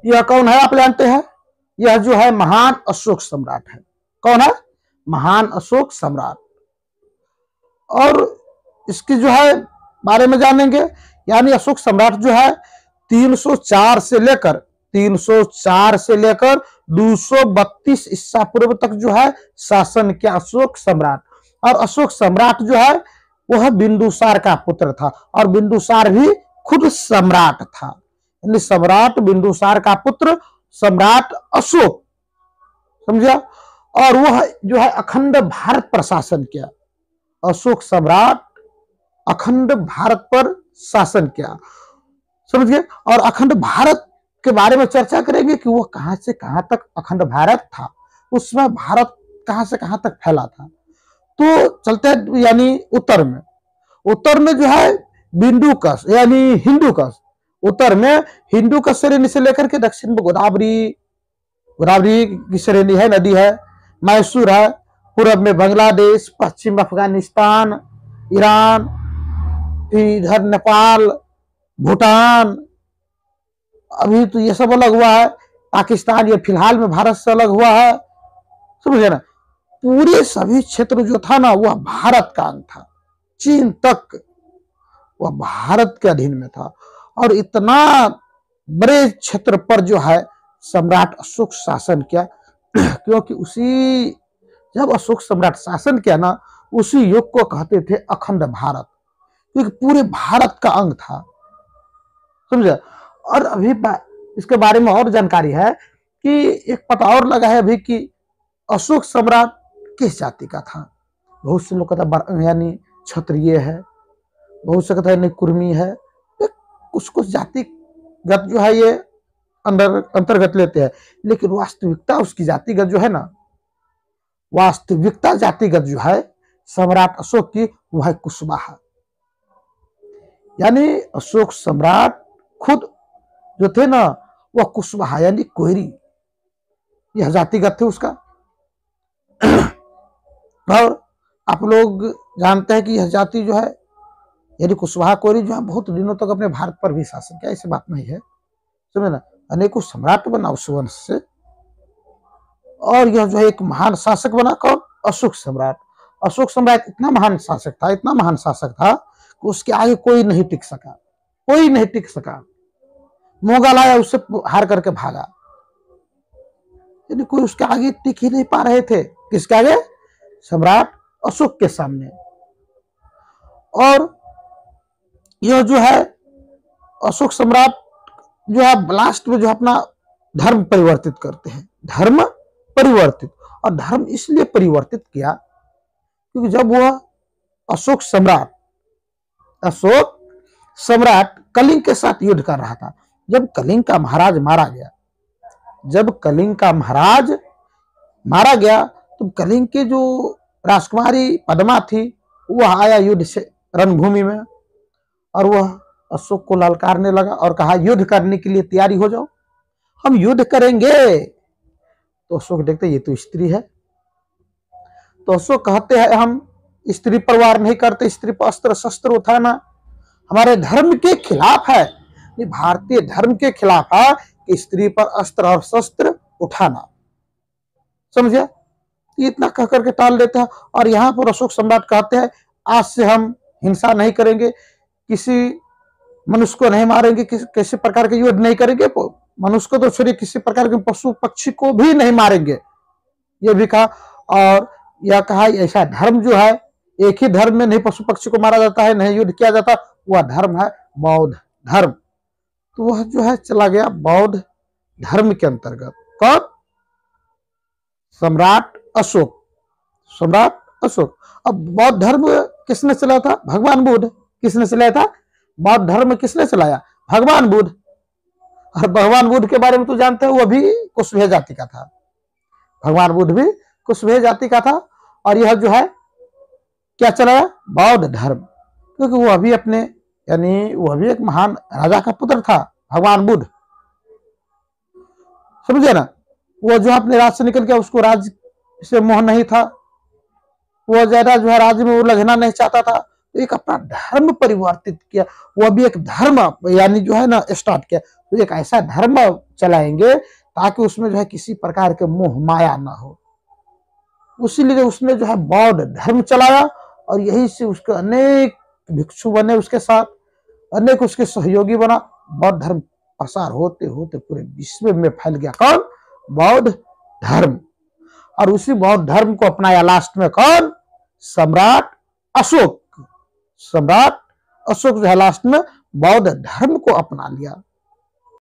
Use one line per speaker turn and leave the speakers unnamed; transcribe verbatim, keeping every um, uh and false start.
यह कौन है आप जानते हैं? यह जो है महान अशोक सम्राट है। कौन है? महान अशोक सम्राट। और इसकी जो है बारे में जानेंगे। यानी अशोक सम्राट जो है तीन सौ चार से लेकर तीन सौ चार से लेकर दो सौ बत्तीस ईसा पूर्व तक जो है शासन किया अशोक सम्राट। और अशोक सम्राट जो है वह बिंदुसार का पुत्र था, और बिंदुसार भी खुद सम्राट था। यानी सम्राट बिंदुसार का पुत्र सम्राट अशोक, समझा। और वह जो है अखंड भारत पर शासन किया। अशोक सम्राट अखंड भारत पर शासन किया, समझ गए। और अखंड भारत के बारे में चर्चा करेंगे कि वह कहां से कहां तक अखंड भारत था, उसमें भारत कहां से कहां तक फैला था। तो चलते हैं यानी उत्तर में। उत्तर में जो है बिंदुकश यानी हिंदुकश। उत्तर में हिंदुकश श्रेणी से लेकर के दक्षिण में गोदावरी गोदावरी की श्रेणी है, नदी है, मैसूर है। पूर्व में बांग्लादेश, पश्चिम अफगानिस्तान, ईरान, इधर नेपाल, भूटान, अभी तो ये सब अलग हुआ है। पाकिस्तान ये फिलहाल में भारत से अलग हुआ है, समझे ना। पूरे सभी क्षेत्र जो था ना वह भारत का अंग था। चीन तक वह भारत के अधीन में था। और इतना बड़े क्षेत्र पर जो है सम्राट अशोक शासन किया, क्योंकि उसी जब अशोक सम्राट शासन किया ना उसी युग को कहते थे अखंड भारत, क्योंकि पूरे भारत का अंग था, समझे। और अभी इसके बारे में और जानकारी है कि एक पता और लगा है अभी कि अशोक सम्राट किस जाति का था। बहुत से लोग कहता यानी क्षत्रिय है, बहुत से कहता है कुर्मी है, कुछ कुछ जातिगत जो है ये अंदर अंतर्गत लेते हैं। लेकिन वास्तविकता उसकी जातिगत जो है ना, वास्तविकता जातिगत जो है सम्राट अशोक की वह है कुशवाहा। यानी अशोक सम्राट खुद जो थे ना वह कुशवाहा यानी कोयरी, यह जातिगत थे उसका। और आप लोग जानते हैं कि यह जाति जो है यानी कुशवाहा कोयरी जो है बहुत दिनों तक अपने भारत पर भी शासन किया, ऐसी बात नहीं है, समझे ना। अनेकों सम्राट बना उस वंश से। और यह जो है एक महान शासक बना, कौन? अशोक सम्राट। अशोक सम्राट इतना महान शासक था, इतना महान शासक था कि उसके आगे कोई नहीं टिक सका, कोई नहीं टिक सका। मुगल आया उससे हार करके भागा, यानी कोई उसके आगे टिक ही नहीं पा रहे थे। किसके आगे? सम्राट अशोक के सामने। और यह जो है अशोक सम्राट जो है लास्ट में जो अपना धर्म परिवर्तित करते हैं। धर्म परिवर्तित, और धर्म इसलिए परिवर्तित किया क्योंकि जब वह अशोक सम्राट अशोक सम्राट कलिंग के साथ युद्ध कर रहा था, जब कलिंग का महाराज मारा गया जब कलिंग का महाराज मारा गया तो कलिंग के जो राजकुमारी पद्मा थी वह आया युद्ध से रणभूमि में, और वह अशोक को ललकारने लगा और कहा युद्ध करने के लिए तैयारी हो जाओ, हम युद्ध करेंगे। तो अशोक देखते ये तो स्त्री है, तो अशोक कहते हैं हम स्त्री पर वार नहीं करते, स्त्री पर अस्त्र शस्त्र उठाना हमारे धर्म के खिलाफ है, भारतीय धर्म के खिलाफ है कि स्त्री पर अस्त्र और शस्त्र उठाना, समझे। इतना कह करके टाल देते हैं। और यहाँ पर अशोक सम्राट कहते हैं आज से हम हिंसा नहीं करेंगे, किसी मनुष्य को नहीं मारेंगे, किसी किसी प्रकार के युद्ध नहीं करेंगे, मनुष्य को तो छोड़िए किसी प्रकार के पशु पक्षी को भी नहीं मारेंगे, ये भी कहा। और यह कहा ऐसा धर्म जो है, एक ही धर्म में नहीं पशु पक्षी को मारा जाता है, नहीं युद्ध किया जाता, वह धर्म है बौद्ध धर्म। तो वह जो है चला गया बौद्ध धर्म के अंतर्गत। कौन? सम्राट अशोक सम्राट अशोक। अब बौद्ध धर्म किसने चलाया था? भगवान बुद्ध। किसने चलाया था? बौद्ध धर्म किसने चलाया? भगवान बुद्ध। और भगवान बुद्ध के बारे में तो जानते हैं, वह भी कुशवेह जाति का था। भगवान बुद्ध भी कुशवेह जाति का था। और यह जो है क्या चलाया? बौद्ध धर्म, क्योंकि वह भी अपने यानी वह भी एक महान राजा का पुत्र था भगवान बुद्ध, समझे ना। वो जो अपने राज से निकल गया, उसको राज से मोह नहीं था, वो ज्यादा जो है राज्य में उलझना नहीं चाहता था, तो एक अपना धर्म परिवर्तित किया, वह भी एक धर्म यानी जो है ना स्टार्ट किया। तो एक ऐसा धर्म चलाएंगे ताकि उसमें जो है किसी प्रकार के मोह माया ना हो। उसीलिए उसने जो है बौद्ध धर्म चलाया और यही से उसके अनेक भिक्षु बने, उसके साथ अनेक उसके सहयोगी बना। बौद्ध धर्म प्रसार होते होते पूरे विश्व में फैल गया। कौन? बौद्ध धर्म। और उसी बौद्ध धर्म को अपनाया लास्ट में कौन? सम्राट अशोक। सम्राट अशोक जो है लास्ट में बौद्ध धर्म को अपना लिया।